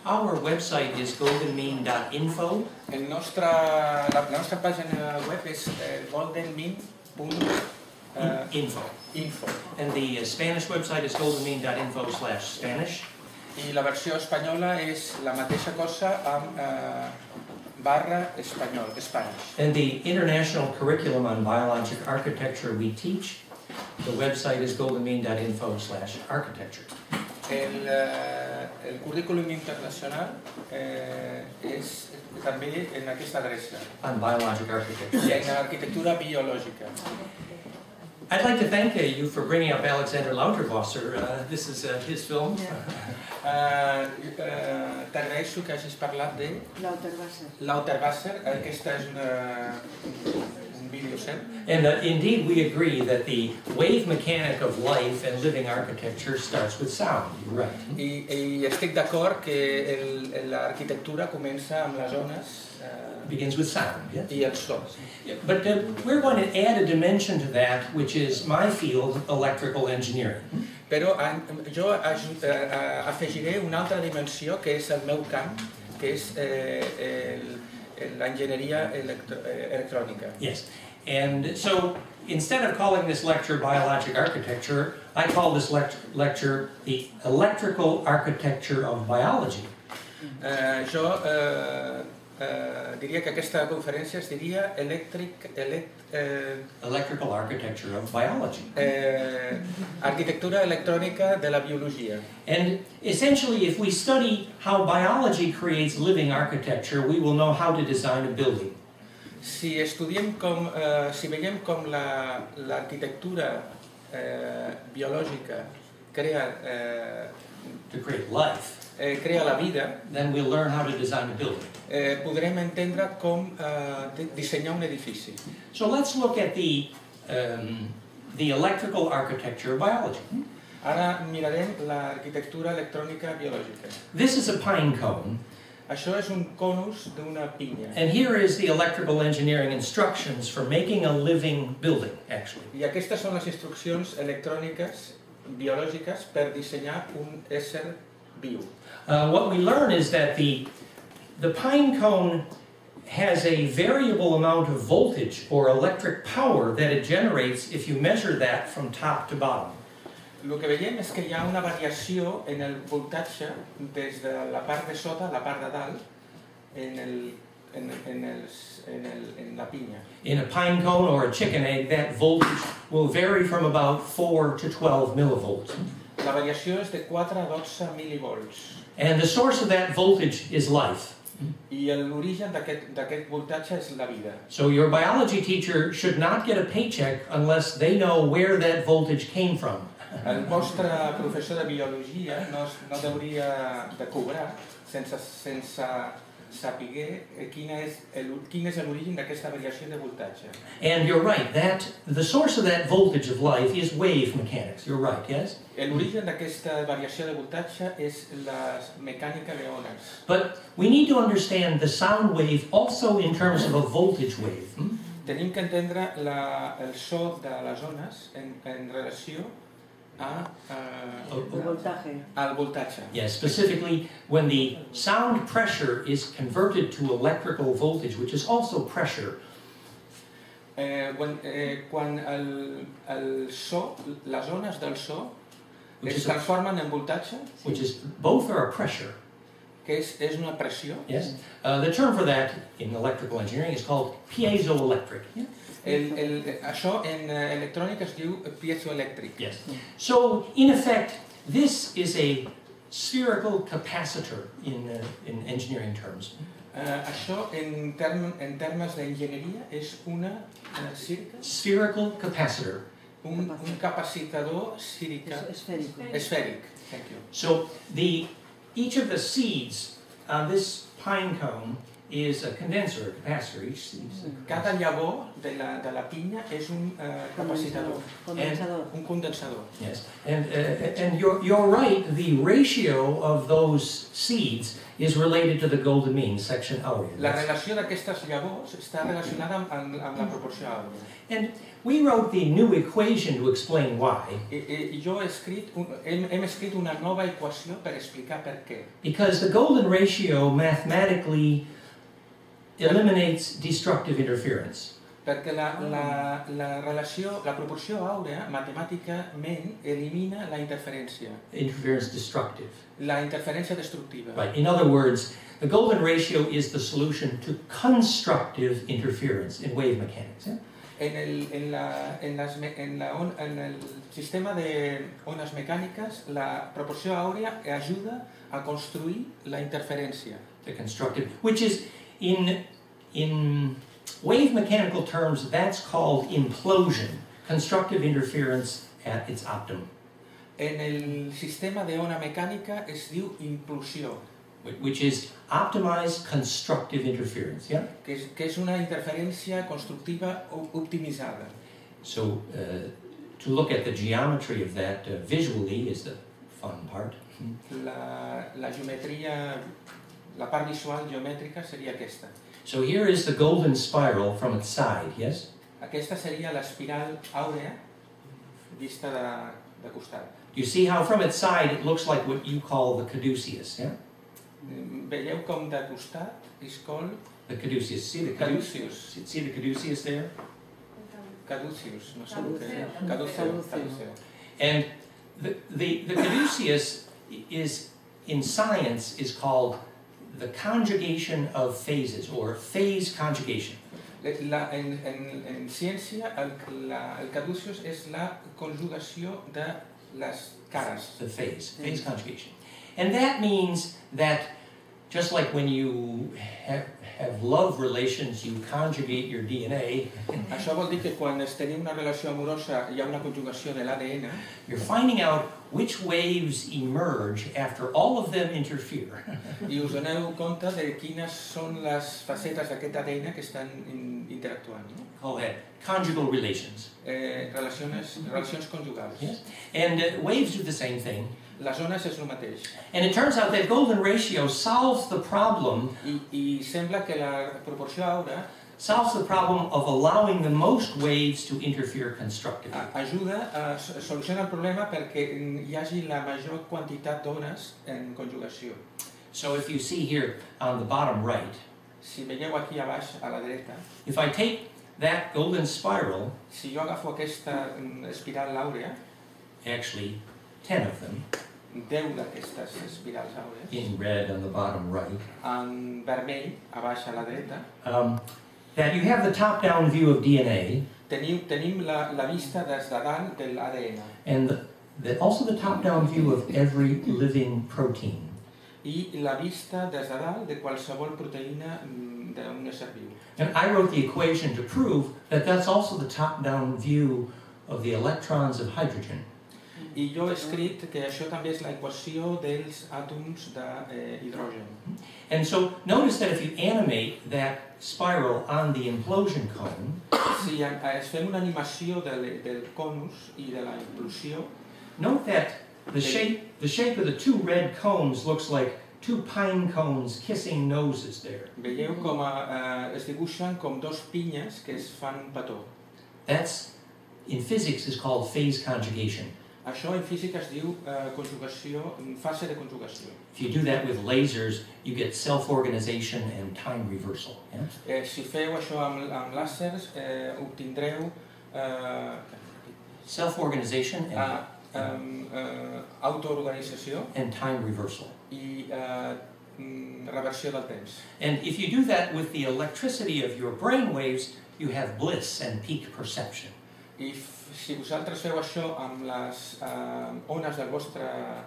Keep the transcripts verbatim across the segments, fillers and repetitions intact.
Our website is golden mean dot info. El nostre, la, la nostra pàgina web és eh, golden mean punt info. info. And the uh, Spanish website is golden mean dot info slash Spanish. I la versió espanyola és la mateixa cosa amb eh, barra espanyol, Spanish. And the international curriculum on biologic architecture we teach, the website is golden mean dot info slash architecture. El, eh, el currículum internacional eh, és també en aquesta adreça. On biologic architecture. I en arquitectura biològica. I'd like to thank uh, you for bringing up Alexander Lauterwasser. Uh, this is uh, his film. Yeah. uh, uh, T'agraeixo que hagis parlat de Lauterwasser. Lauterwasser. Aquesta és una, un vídeo seu. And uh, indeed we agree that the wave mechanic of life and living architecture starts with sound. You're right. I, i estic d'acord que l'arquitectura comença amb les ones. Uh, begins with sound, yes? I el so. Yeah, but uh, we're going to add a dimension to that, which is my field, electrical engineering. Però jo afegiré una altra dimensió que és el meu camp, que és eh, l'enginyeria electrònica. Yes, and so instead of calling this lecture Biologic Architecture, I call this lect lecture the Electrical Architecture of Biology. Uh, jo uh, uh, diria que aquesta conferència es diria Electric, elect, uh, Electrical Architecture of Biology. Uh, arquitectura electrònica de la biologia. And essentially, if we study how biology creates living architecture, we will know how to design a building. Si estudiem com, uh, si veiem com l'arquitectura la, uh, biològica crea uh, to create life. Eh, crea la vida, then we'll learn how to design a building. Eh, podrem entendre com eh, dissenyar un edifici. So let's look at the um, the electrical architecture of biology. Ara mirarem l'arquitectura electrònica biològica. This is a pine cone. Això és un conus d'una pinya. And here is the electrical engineering instructions for making a living building, actually. I aquestes són les instruccions electròniques biològiques per dissenyar un ésser viu. Uh, what we learn is that the, the pine cone has a variable amount of voltage or electric power that it generates if you measure that from top to bottom. El que veiem és que hi ha una variació en el voltatge des de la part de sota a la part de dalt en, el, en, en, els, en, el, en la pinya. In a pine cone or a chicken egg, that voltage will vary from about four to twelve millivolts. La variació és de quatre a dotze milivolts. And the source of that voltage is life. I l'origen d'aquest voltatge és la vida. So your biology teacher should not get a paycheck unless they know where that voltage came from. El vostre professor de biologia no, no hauria de cobrar sense, sense saber quin és l'origen d'aquesta variació de voltatge. And you're right, that the source of that voltage of life is wave mechanics. You're right, yes? L'origen d'aquesta variació de voltatge és la mecànica de ones. But we need to understand the sound wave also in terms of a voltage wave. Hmm? Tenim que entendre la, el so de les ones en, en relació a, uh, el voltatge. al voltatge. Yes, specifically when the sound pressure is converted to electrical voltage, which is also pressure. Eh, quan eh, quan el, el so, les ones del so es transformen en voltatge, which is both are a pressure. Que és, és una pressió. Yes. Uh, the term for that in electrical engineering is called piezoelectric. Yeah? El, el, això en electrònica es diu piezoelèctric. Yes. So, in effect, this is a spherical capacitor in, uh, in engineering terms. Uh, això, en, term, en termes d'enginyeria, és una uh, circa? Spherical capacitor. Un, un capacitador círica. Esfèric. Esfèric. Thank you. So, the, each of the seeds on this pine cone is a condenser, a capacitor. Each seed is a Cada llavor de la, de la pinya és un uh, capacitador, Condensador. un condensador. Yes, and uh, and you're you're right. The ratio of those seeds is related to the golden mean, section aurea. La relació d'aquestes llavors està relacionada amb, amb, amb la proporció àurea. And we wrote the new equation to explain why. I, i jo he escrit un, hem, hem escrit una nova equació per explicar per què. Because the golden ratio mathematically eliminates destructive interference. Perquè la, la, la relació, la proporció àurea matemàticament elimina la interferència. Interference destructive. La interferència destructiva. Right. In other words, the golden ratio is the solution to constructive interference in wave mechanics. Yeah? En el, en la, en las, en la on, en el sistema de ones mecàniques, la proporció àurea ajuda a construir la interferència. The constructive, which is in in wave mechanical terms, that's called implosion, constructive interference at its optimum. En el sistema de ona mecànica es diu implosió, Which is optimized constructive interference, yeah? que és, que és una interferència constructiva optimitzada. So, uh, to look at the geometry of that uh, visually is the fun part. La, la geometria, la part visual geomètrica seria aquesta. So here is the golden spiral from its side, yes? Aquesta seria l'espiral àurea vista de, de costat. You see how from its side it looks like what you call the caduceus, yeah? Veieu com de costat és col The caduceus. See the caduceus? Caduceus. See the caduceus there? Caduceus, no sé el que Caduceu, caduceu. And the, the, the caduceus is, in science, is called the conjugation of phases, or phase conjugation. La, en, en, en ciència, el, la, el caduceus és la conjugació de les cares. The phase, phase conjugation. And that means that just like when you have, have love relations, you conjugate your D N A. Això vol dir que quan es tenim una relació amorosa hi ha una conjugació de l'A D N. You're finding out which waves emerge after all of them interfere. I us doneu compte de quines són les facetes d'aquest A D N que estan in, interactuant. No? Call that conjugal relations. Eh, relacions, relacions conjugals. Yes? And uh, waves do the same thing. Les ones és el mateix. And it turns out that golden ratio solves the problem I, i sembla que la proporció àurea solves the problem of allowing the most waves to interfere constructively. ajuda a solucionar el problema perquè hi hagi la major quantitat d'ones en conjugació. So if you see here on the bottom right, Si veieu aquí a baix, a la dreta, if I take that golden spiral, si jo agafo aquesta espiral àurea, actually ten of them, deu d'aquestes espirals àurees, in red on the bottom right, en vermell, a baix a la dreta, um, that you have the top-down view of D N A, tenim, tenim la, la vista des de dalt de l'A D N and the, the, also the top-down view of every living protein. i la vista des de dalt de qualsevol proteïna d'un ésser viu. And I wrote the equation to prove that that's also the top-down view of the electrons of hydrogen. I jo he escrit que això també és l'equació dels àtoms d'hidrogen. And so notice that if you animate that spiral on the implosion cone, Si es fem una animació de, del conus i de la implosió, note that the shape, the shape of the two red cones looks like two pine cones kissing noses there. veieu com a, eh, es dibuixen com dos pinyes que es fan un petó. That's, in physics, is called phase conjugation. Això en física es diu eh, conjugació, fase de conjugació. If you do that with lasers, you get self-organization and time reversal. Yeah? Eh, si feu això amb, amb làsers, eh, obtindreu eh, Self-organization and, ah, um, eh, autoorganització and time reversal. i eh, mm, reversió del temps. And if you do that with the electricity of your brain waves, you have bliss and peak perception. I si vosaltres feu això amb les eh, ones del vostre,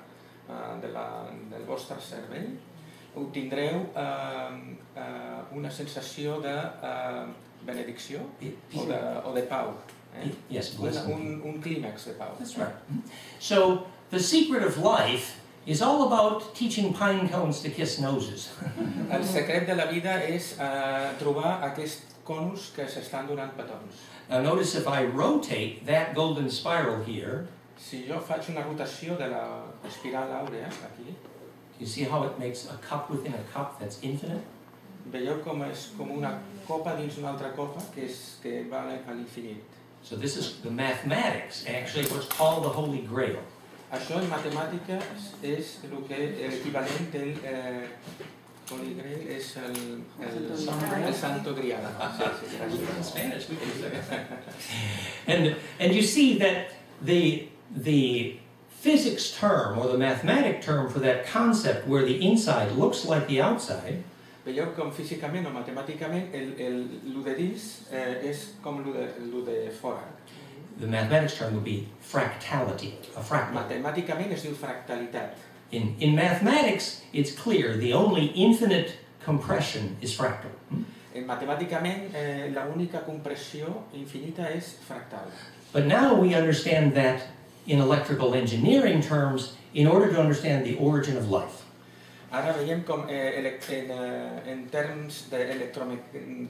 eh, de la, del vostre cervell, obtindreu eh, eh, una sensació de eh, benedicció o de, o de pau. Eh? Yes, bliss. Un, un, un clímax de pau. That's right. So the secret of life is all about teaching pine cones to kiss noses. El secret de la vida és uh, trobar aquests conus que s'estan donant petons. Now notice if I rotate that golden spiral here, Si jo faig una rotació de la espiral àurea, aquí, you see how it makes a cup within a cup that's infinite? veieu com és com una copa dins una altra copa que, és, que va a l'infinit. So this is the mathematics, actually what's called the Holy Grail. Això en matemàtiques és el que l'equivalent del eh, Holy Grail és el, el, el Santo Grial. Sí, sí, gràcies. In Spanish, we can say that. And, and you see that the, the physics term, or the mathematic term for that concept where the inside looks like the outside, veieu com físicament o matemàticament el, el, el de dins eh, és com el de, el de fora. the mathematics term would be fractality, a fractal. Matemàticament es diu fractalitat. In, in mathematics, it's clear the only infinite compression is fractal. Hmm? En matemàticament, eh, la única compressió infinita és fractal. But now we understand that in electrical engineering terms, in order to understand the origin of life. Ara veiem com eh, en, eh, en termes d'enginyeria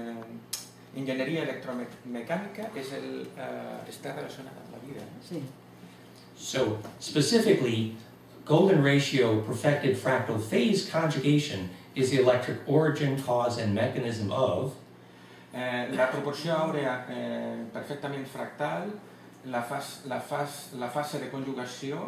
electromecànica és el, eh, està relacionada amb la vida. Sí. So, specifically, golden ratio perfected fractal phase conjugation is the electric origin, cause, and mechanism of Eh, la proporció àurea eh, perfectament fractal, la, fas, la, fas, la fase de conjugació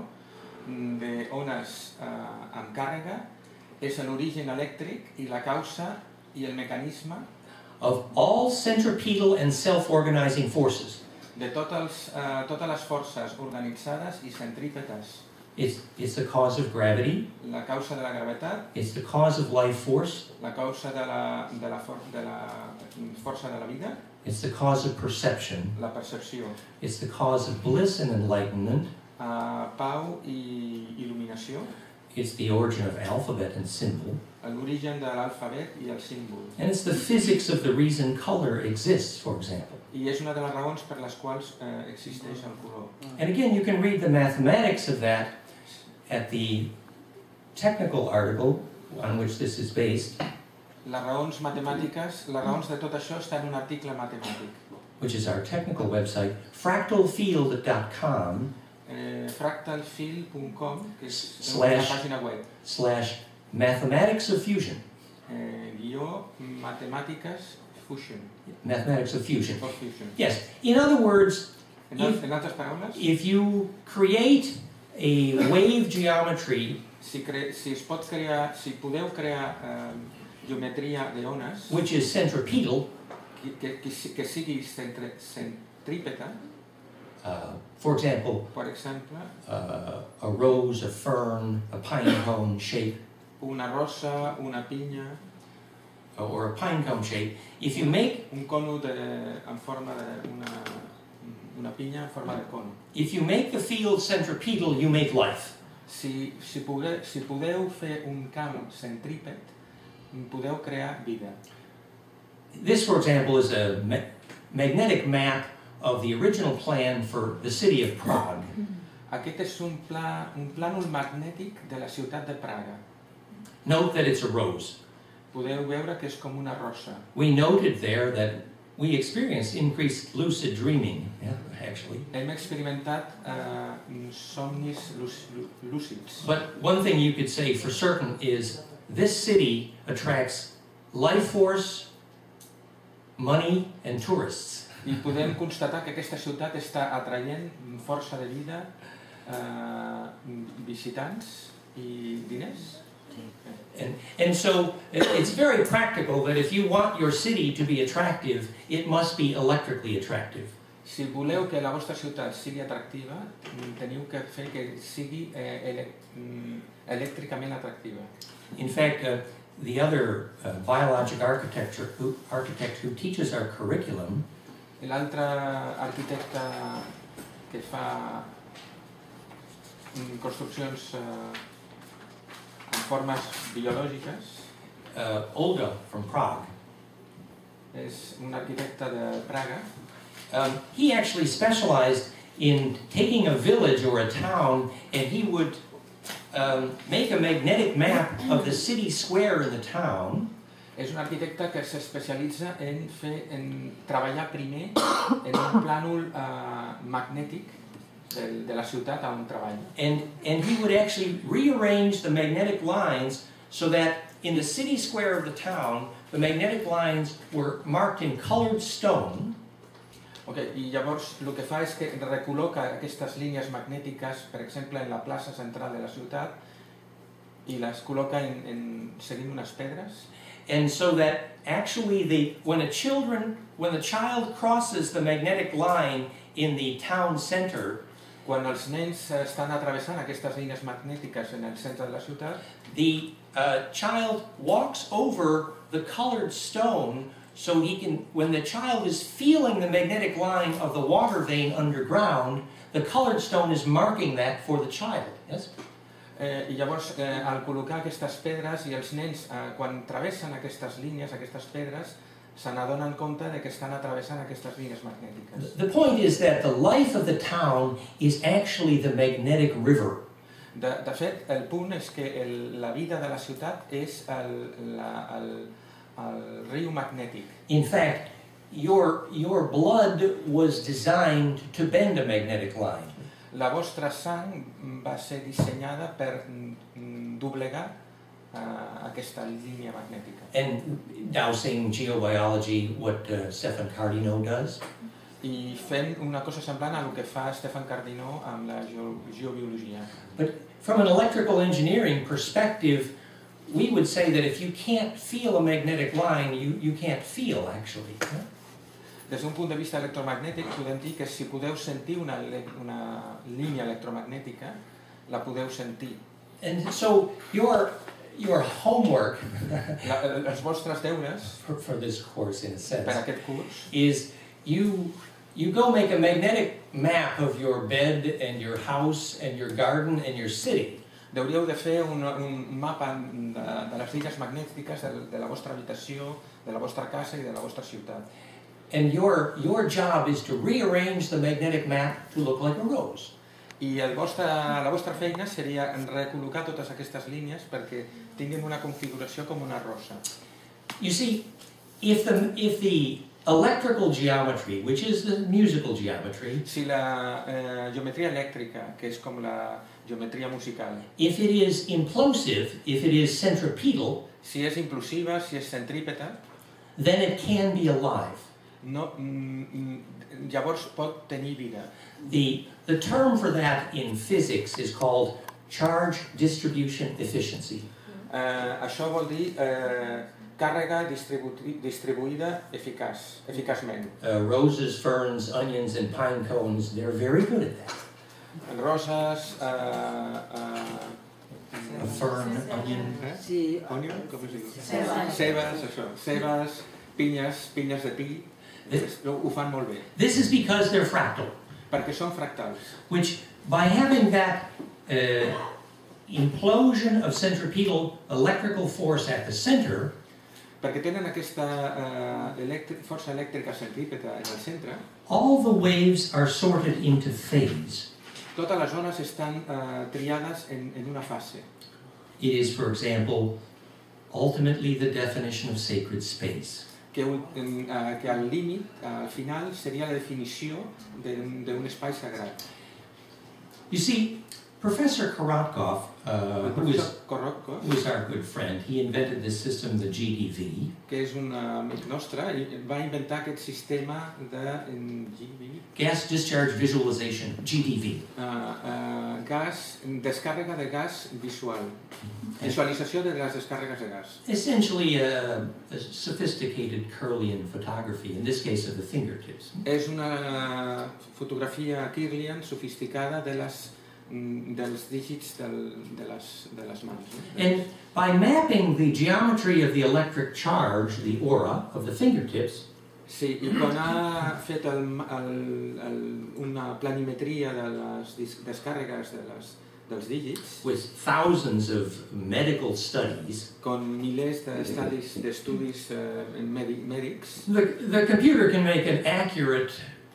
d'ones eh, amb càrrega és l'origen elèctric i la causa i el mecanisme of all centripetal and self-organizing forces. de totes, eh, totes les forces organitzades i centrípetes. It's, it's the cause of gravity, La causa de la gravetat, it's the cause of life force, la causa de la, de la, for, de la força de la vida, it's the cause of perception, la percepció, it's the cause of bliss and enlightenment, eh, pau i il·luminació, it's the origin of alphabet and symbol, l'origen de l'alfabet i el símbol. and it's the physics of the reason color exists, for example. I és una de les raons per les quals eh, existeix el color. And again, you can read the mathematics of that at the technical article on which this is based, Les raons matemàtiques, les raons de tot això està en un article matemàtic. which is our technical website, fractal field dot com Eh, fractalfield punt com, que és Slash. una pàgina web. slash mathematics of fusion. Eh, guió matemàtiques fusion. Mathematics of fusion. Of fusion. Yes, in other words, En, if, en altres paraules, if you create a wave geometry si, cre si es pot crear, si podeu crear eh, geometria d'ones which is centripetal, que, que, que, si- que sigui centre, centrípeta, uh, for example, per exemple, uh, a rose, a fern, a pine cone shape, una rosa, una pinya, or a pine cone shape, if you make un cono de, en forma de una, una pinya en forma de cono. if you make the field centripetal, you make life. Si, si, podeu, si podeu fer un camp centrípet, podeu crear vida. This, for example, is a ma magnetic map of the original plan for the city of Prague. Aquest és un, pla, un plànol magnètic de la ciutat de Praga. Note that it's a rose. Podeu veure que és com una rosa. We noted there that we experienced increased lucid dreaming, yeah, actually. Hem experimentat eh, somnis lúcids. But one thing you could say for certain is this city attracts life force, money, and tourists. I podem constatar que aquesta ciutat està atraient força de vida, eh, visitants i diners. And, and so it's very practical that if you want your city to be attractive, it must be electrically attractive. Si voleu que la vostra ciutat sigui atractiva, teniu que fer que sigui eh, ele elèctricament atractiva. In fact, uh, the other uh, biologic architecture who, architect who teaches our curriculum L'altre arquitecte que fa construccions eh, en formes biològiques uh, Olga from Prague, és un arquitecte de Praga. um, he actually specialized in taking a village or a town and he would um, make a magnetic map of the city square in the town. És un arquitecte que s'especialitza en, fer, en treballar primer en un plànol uh, magnètic de, de la ciutat on treballa. And, and he would actually rearrange the magnetic lines so that in the city square of the town, the magnetic lines were marked in colored stone. Okay, i llavors el que fa és que recol·loca aquestes línies magnètiques, per exemple, en la plaça central de la ciutat, i les col·loca en, en, seguint unes pedres. And so that actually the, when a children, when the child crosses the magnetic line in the town center, quan els nens estan atravessant aquestes línies magnètiques en el centre de la ciutat, the uh, child walks over the colored stone so he can, when the child is feeling the magnetic line of the water vein underground, the colored stone is marking that for the child. Yes? Eh, I llavors, eh, al col·locar aquestes pedres i els nens, eh, quan travessen aquestes línies, aquestes pedres, se n'adonen compte de que estan atravessant aquestes línies magnètiques. The point is that the life of the town is actually the magnetic river. De, de fet, el punt és que el, la vida de la ciutat és el, la, el, el riu magnètic. In fact, your, your blood was designed to bend a magnetic line. La vostra sang va ser dissenyada per doblegar uh, aquesta línia magnètica. And now saying geobiology, what uh, Stefan Cardino does. I fent una cosa semblant a el que fa Stefan Cardino amb la geo geobiologia. But from an electrical engineering perspective, we would say that if you can't feel a magnetic line, you, you can't feel, actually. Des d'un punt de vista electromagnètic, podem dir que si podeu sentir una, una línia electromagnètica, la podeu sentir. And so your, your homework la, els vostres deures for, for this course, in a sense, per aquest curs, is you, you go make a magnetic map of your bed and your house and your garden and your city. Deuríeu de fer un, un mapa de, de les línies magnètiques de, de la vostra habitació, de la vostra casa i de la vostra ciutat. And your, your job is to rearrange the magnetic map to look like a rose. I el vostre, la vostra feina seria recol·locar totes aquestes línies perquè tinguin una configuració com una rosa. You see, if the, if the electrical geometry, which is the musical geometry, si la eh, geometria elèctrica, que és com la geometria musical, if it is implosive, if it is centripetal, si és implosiva, si és centrípeta, then it can be alive. No, mm, llavors pot tenir vida. The, the term for that in physics is called charge distribution efficiency. Uh, això vol dir uh, càrrega distribu distribuïda eficaç, eficaçment. Uh, roses, ferns, onions, and pine cones, they're very good at that. Roses, uh, uh, a fern, onion. Eh? Sí. Onion? Com es diu? Cebes. Cebes, això. Cebes, pinyes, pinyes de pi. Ho fan molt bé. This is because they're fractal. Perquè són fractals. Which, by having that uh, implosion of centripetal electrical force at the center, perquè tenen aquesta uh, elèctric, força elèctrica centrípeta en el centre, all the waves are sorted into phase. Totes les zones estan uh, triades en, en una fase. It is, for example, ultimately the definition of sacred space. Que, un, uh, que al límit, uh, al final, seria la definició d'un espai sagrat. You see, Professor Korotkov, uh, who, is, Korotkov, who is our good friend, he invented this system, the G D V. Que és un amic nostre, i va inventar aquest sistema de G D V. Gas discharge visualization, G D V. Uh, uh, gas, descàrrega de gas visual. Visualització de les descàrregues de gas. Essentially a, a sophisticated Kirlian photography, in this case of the fingertips. És una fotografia Kirlian sofisticada de les dels dígits del, de, les, de les mans. And by mapping the geometry of the electric charge, the aura, of the fingertips, sí, i quan ha fet el, el, el, una planimetria de les descàrregues de les, dels dígits, with thousands of medical studies, con milers d'estudis d'estudis uh, mèdics, the, the computer can make an accurate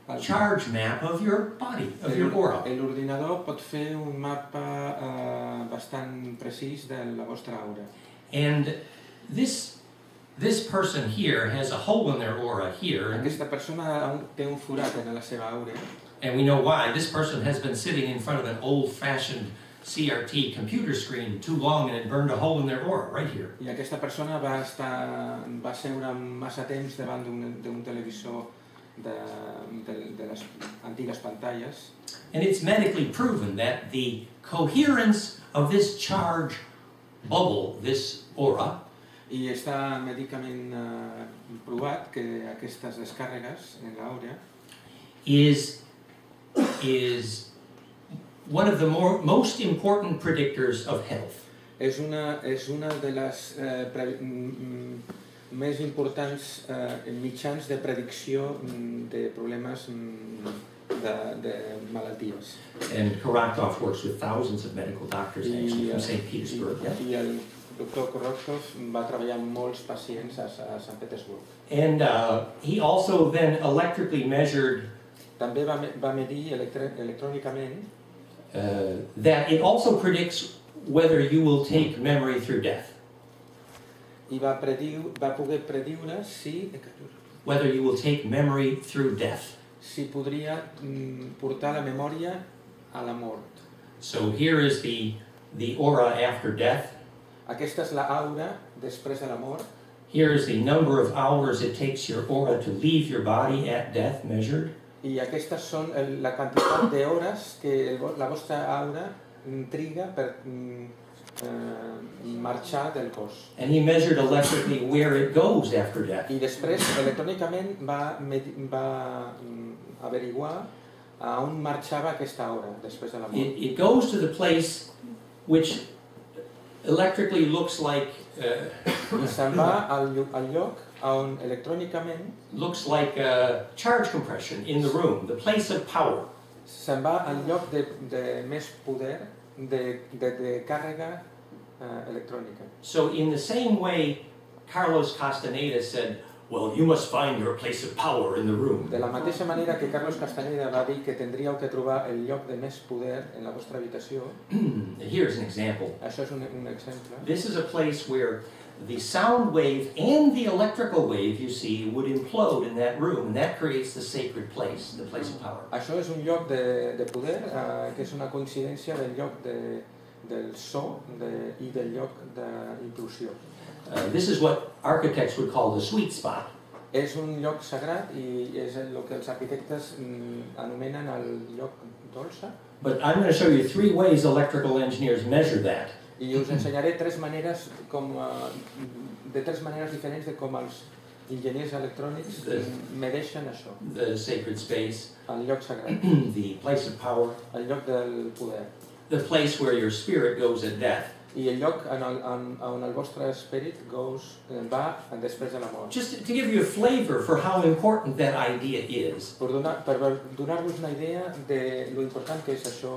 charge map of your body, of your aura. L'ordinador pot fer un mapa uh, bastant precís de la vostra aura. And this this person here has a hole in their aura here. Aquesta persona té un forat en la seva aura. And we know why. This person has been sitting in front of an old-fashioned C R T computer screen too long and it burned a hole in their aura right here. I aquesta persona va estar va seure massa temps davant d'un televisor de, de, de les antigues pantalles. And it's medically proven that the coherence of this charge bubble, this aura, I està mèdicament uh, provat que aquestes descàrregues en l'aura is is one of the more, most important predictors of health. És una, és una de les uh, pre, mm, més importants uh, mitjans de predicció mm, de problemes mm, de, de malalties. And Karakov works with thousands of medical doctors actually from Saint Petersburg. I, i el doctor Korokov va treballar amb molts pacients a, a Sant Petersburg. And uh, he also then electrically measured També va, va medir electro, electrònicament uh, that it also predicts whether you will take memory through death. I va, prediu, va poder prediure si, whether you will take memory through death. si podria mm, portar la memòria a la mort. So here is the, the aura after death. Aquesta és la aura després de la mort. Here is the number of hours it takes your aura to leave your body at death measured. I aquestes són el, la quantitat d'hores que el, la vostra aura triga per eh, marxar del cos. And he measured electrically where it goes after death. I després, electrònicament, va, va averiguar a on marxava aquesta aura després de la mort. It, it goes to the place which electrically looks like uh, I se'n va al, al lloc on electrònicament looks like a charge compression in the room, the place of power. Se'n va al lloc de, de més poder de, de, de càrrega uh, electrònica. So in the same way, Carlos Castaneda said, well, you must find your place of power in the room. De la mateixa manera que Carlos Castaneda va dir que tindríeu que trobar el lloc de més poder en la vostra habitació. Here's an example. Això és un, un exemple. This is a place where the sound wave and the electrical wave, you see, would implode in that room, and that creates the sacred place, the place of power. Això és un lloc de, de poder, uh, que és una coincidència del lloc de, del so de, i del lloc d'impulsió. Uh, this is what architects would call the sweet spot. És un lloc sagrat i és el que els arquitectes mm, anomenen el lloc dolça. But I'm going to show you three ways electrical engineers measure that. I us ensenyaré tres maneres com, uh, de tres maneres diferents de com els enginyers electrònics the, medeixen això. The sacred space. El lloc sagrat. The place of power. El lloc del poder. The place where your spirit goes at death. I el lloc on el, on, on el vostre spirit goes, va després de la mort. Just to give you a flavor for how important that idea is. Per donar, per donar-vos una idea de lo important que és això.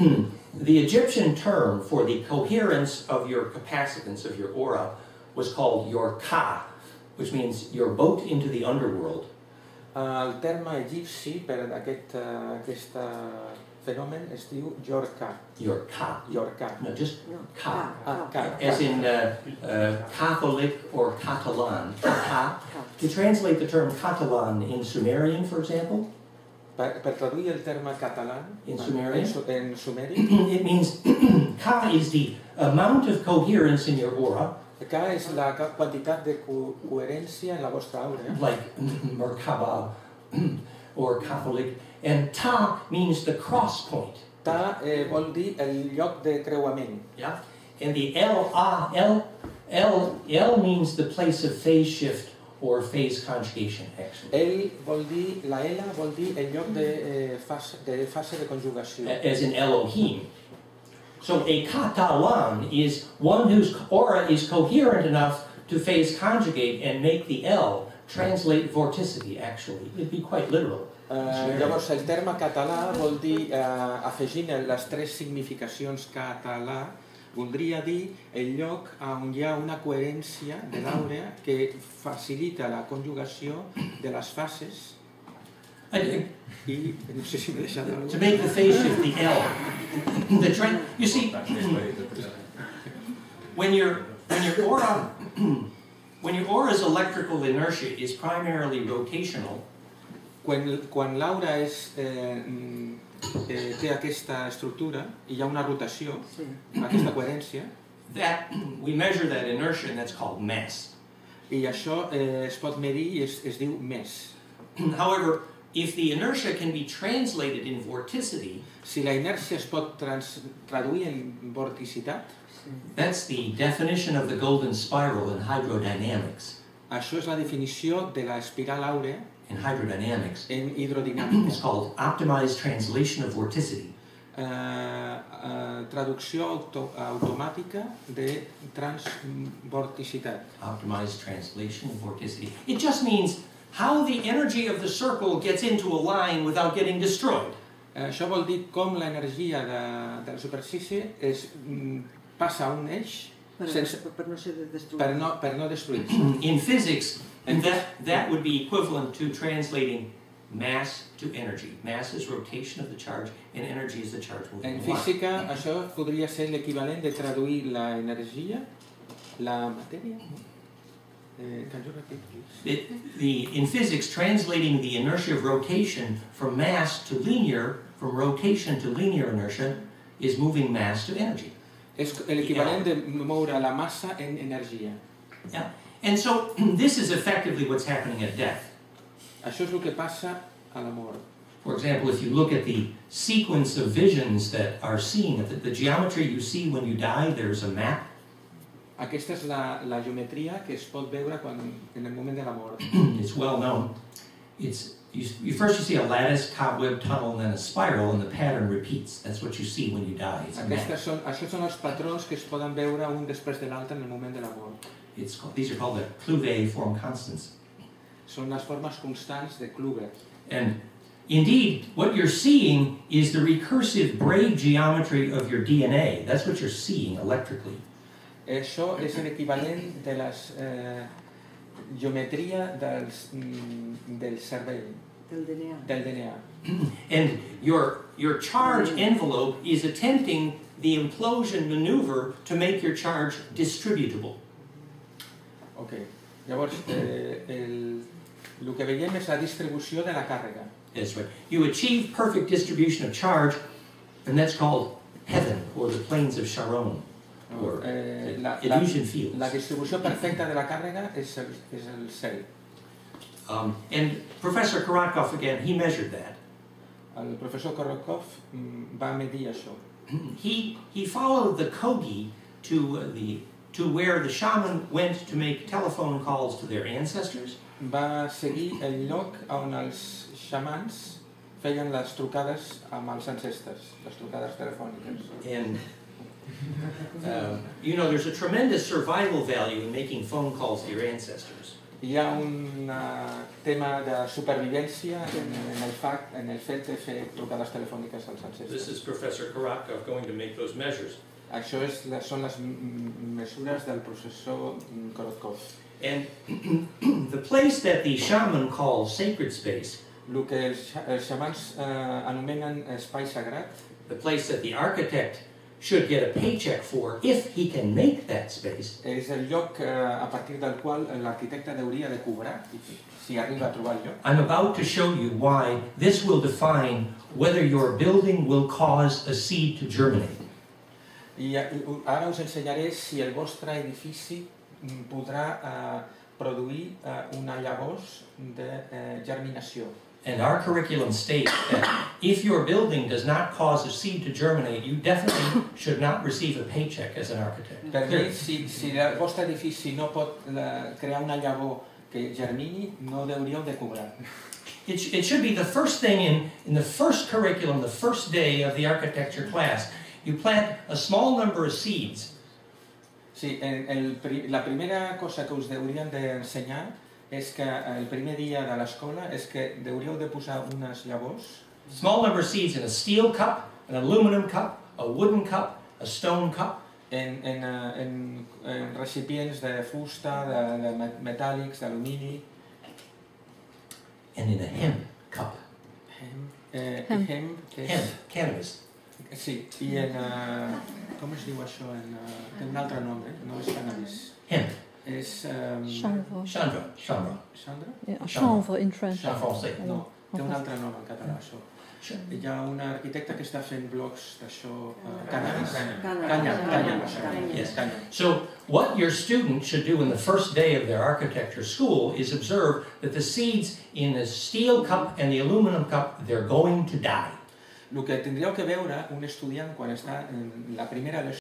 The Egyptian term for the coherence of your capacitance, of your aura, was called your ka, which means your boat into the underworld. El terme egipci per aquest, uh, aquest uh, fenomen es diu Yorka. Yorka. Yorka. No, just ka. Ah, ka. As in uh, uh, Catholic or Catalan. Ka. To translate the term Catalan in Sumerian, for example. Per, per traduir el terme català in Sumerian, en, en sumeri, it means ka is the amount of coherence in your aura. Ka és la quantitat de co coherència en la vostra aura. Like Merkaba or Catholic. And ta means the cross point. Ta eh, vol dir el lloc de creuament. Yeah. And the L, A, L, L, L means the place of phase shift or phase conjugation, actually. El vol dir, la L vol dir el lloc de, eh, fase, de fase de conjugació. As in Elohim. So a Catalan is one whose aura is coherent enough to phase conjugate and make the L translate vorticity, actually. It'd be quite literal. Uh, llavors, el terme català vol dir, uh, afegint les tres significacions català, voldria dir el lloc on hi ha una coherència de l'aura que facilita la conjugació de les fases I, Y no sé si me he dejado algo. to make the phase shift, the L. The trend, you see, when your when your aura when your aura's electrical inertia is primarily rotational, Quan, quan l'aura és, eh, eh, té aquesta estructura i hi ha una rotació, sí. aquesta coherència, that we measure that inertia and that's called mass. I això eh, es pot medir i es, es diu més. However, if the inertia can be translated in vorticity, si la inèrcia es pot trans, traduir en vorticitat, that's the definition of the golden spiral in hydrodynamics. Això és la definició de la espiral àurea in hydrodynamics. En hidrodinàmica. It's called optimized translation of vorticity. Uh, uh, traducció auto, automàtica de transvorticitat. Optimized translation of vorticity. It just means how the energy of the circle gets into a line without getting destroyed. Uh, això vol dir com l'energia de, de la superfície es, mm, passa a un eix sense, per no ser destruït. Per no, per no destruir. In physics, and that, that would be equivalent to translating mass to energy. Mass is rotation of the charge, and energy is the charge moving. En física, això podria ser l'equivalent de traduir la energia, la matèria. Uh, can you repeat, please? It, the, in physics, translating the inertia of rotation from mass to linear, from rotation to linear inertia, is moving mass to energy. És l'equivalent de moure la massa en energia. Yeah. And so this is effectively what's happening at death. Això és el que passa a la mort. For example, if you look at the sequence of visions that are seen, the, the geometry you see when you die, there's a map. Aquesta és la, la geometria que es pot veure quan, en el moment de la mort. It's well known. It's, you, you first you see a lattice, cobweb, tunnel, and then a spiral, and the pattern repeats. That's what you see when you die. It's a map. Són, això són els patrons que es poden veure un després de l'altre en el moment de la mort. It's called, these are called the Cleuvet-form constants. Són les formes constants de Kluge. And indeed, what you're seeing is the recursive braid geometry of your D N A. That's what you're seeing electrically. Això és l'equivalent de la eh, geometria dels, mm, del cervell, del D N A. Del D N A. And your, your charge envelope is attempting the implosion maneuver to make your charge distributable. Ok, llavors eh, el, el que veiem és la distribució de la càrrega. That's right. You achieve perfect distribution of charge, and that's called heaven, or the plains of Sharon, or eh, la, illusion la, fields. La distribució perfecta de la càrrega és el, és el cel. Um, and Professor Korotkov, again, he measured that. El professor Korotkov mm, va medir això. He, he followed the Kogi to, uh, the, to where the shaman went to make telephone calls to their ancestors. Va seguir el lloc on els xamans feien les trucades amb els ancestres, les trucades telefòniques. And uh, you know, there's a tremendous survival value in making phone calls to your ancestors. Hi ha un uh, tema de supervivència en, en, el fact, en el fet de fer trucades telefòniques als ancestres. This is Professor Korotkov going to make those measures. Això és, són les mesures del professor Korotkov. And the place that the shaman calls sacred space, el que els, els xamans uh, anomenen espai sagrat, the place that the architect should get a paycheck for if he can make that space, és el lloc uh, a partir del qual l'arquitecte hauria de cobrar si arriba a trobar el lloc. I'm about to show you why this will define whether your building will cause a seed to germinate. I ara us ensenyaré si el vostre edifici podrà uh, produir uh, una llavors de uh, germinació. And our curriculum states that if your building does not cause a seed to germinate, you definitely should not receive a paycheck as an architect. Per mi, si, si el vostre edifici no pot la, crear una llavor que germini, no hauríeu de cobrar. It, sh it should be the first thing in, in the first curriculum, the first day of the architecture class. You plant a small number of seeds. Sí, el, el, la primera cosa que us haurien d'ensenyar és que el primer dia de l'escola és que hauríeu de posar unes llavors. Small number of seeds in a steel cup, an aluminum cup, a wooden cup, a stone cup. En, en, en, en recipients de fusta, de, de metàl·lics, d'alumini. And in a hemp cup. Eh, Hemp. hemp és... Hemp, cannabis. Sí, i en... Uh, com es diu això? En, uh, té un altre nom, eh? No és cannabis. Hemp. És... Um, Chanvre. Chanvre. Chanvre. Chandra? Yeah, chanvre in French. En français. No, té un altre nom en català, això. Hi ha un arquitecte que està fent blocs d'això... Uh, cannabis. Canyam, canyam, això. Yes. Canyam. So what your student should do in the first day of their architecture school is observe that the seeds in the steel cup and the aluminum cup, they're going to die. El que tindríeu que veure un estudiant quan està en la primera